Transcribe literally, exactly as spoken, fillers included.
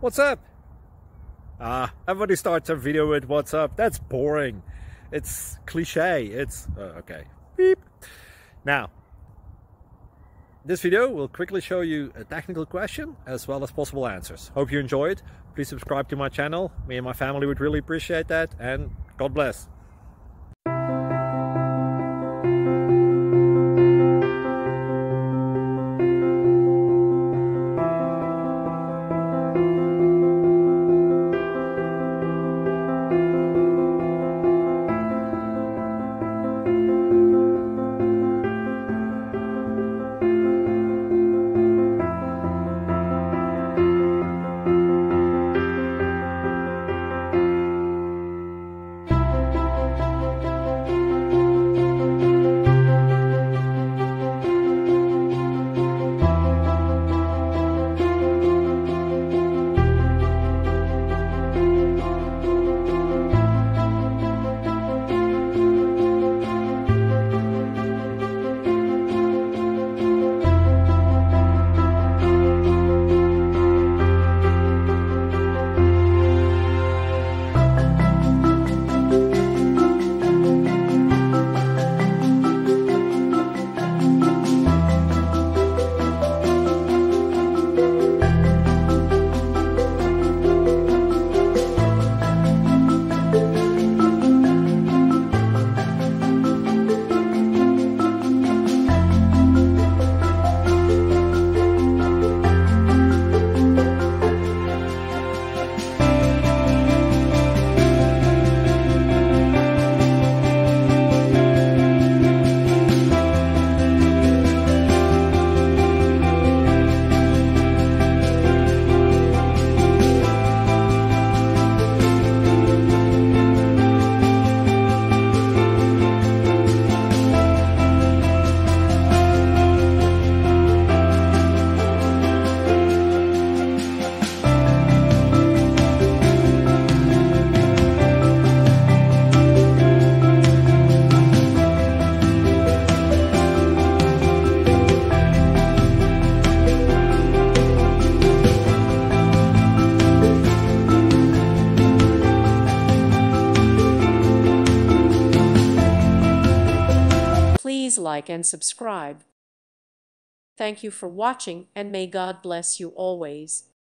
What's up? Ah, everybody starts a video with what's up. That's boring. It's cliche. It's uh, okay. Beep. Now, this video will quickly show you a technical question as well as possible answers. Hope you enjoyed. Please subscribe to my channel. Me and my family would really appreciate that, and God bless. Please like and subscribe. Thank you for watching, and may God bless you always.